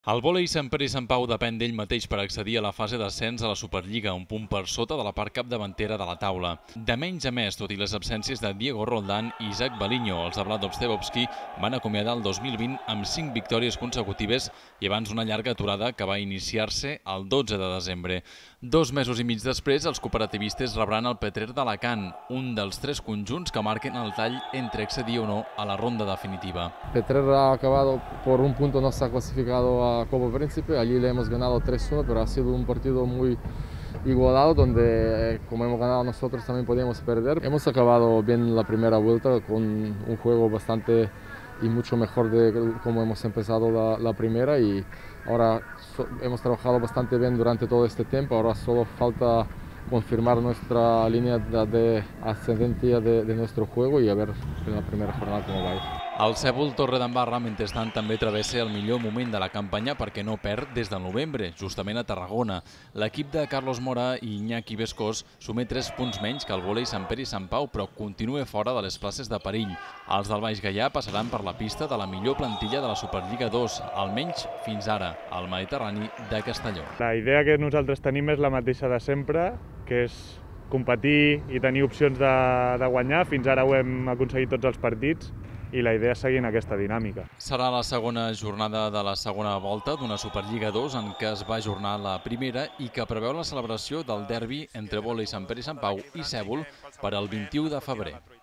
El vòlei Sant Pere i Sant Pau depèn d'ell mateix per accedir a la fase d'ascens a la Superliga, un punt per sota de la part capdavantera de la taula. De menys a més, tot i les absències de Diego Roldán i Isaac Baliño, els de Vlad Obstevovski van acomiadar el 2020 amb 5 victòries consecutives i abans una llarga aturada que va iniciar-se el 12 de desembre. 2 mesos i mig després, els cooperativistes rebran el Petrer d'Alacant, un dels 3 conjunts que marquen el tall entre accedir o no a la ronda definitiva. Petrer ha acabado por un punto, no se ha clasificado a Copa Príncipe, allí le hemos ganado 3-1, pero ha sido un partido muy igualado donde como hemos ganado nosotros también podíamos perder. Hemos acabado bien la primera vuelta con un juego bastante y mucho mejor de como hemos empezado la primera, y ahora hemos trabajado bastante bien durante todo este tiempo. Ahora solo falta confirmar nuestra línea de ascendencia de nuestro juego y a ver en la primera jornada cómo va. El Cèbol Torredembarra, mentrestant, també travessa el millor moment de la campanya perquè no perd des del novembre, justament a Tarragona. L'equip de Carlos Mora i Iñaki Bescós suma 3 punts menys que el vòlei Sant Pere i Sant Pau, però continua fora de les places de perill. Els del Baix Gaià passaran per la pista de la millor plantilla de la Superliga 2, almenys fins ara, al Mediterrani de Castelló. La idea que nosaltres tenim és la mateixa de sempre, que és competir i tenir opcions de guanyar. Fins ara ho hem aconseguit tots els partits i la idea és seguir en aquesta dinàmica. Serà la segona jornada de la segona volta d'una Superliga 2 en què es va ajornar la primera i que preveu la celebració del derbi entre vòlei Sant Pere i Sant Pau i Cèbol per al 21 de febrer.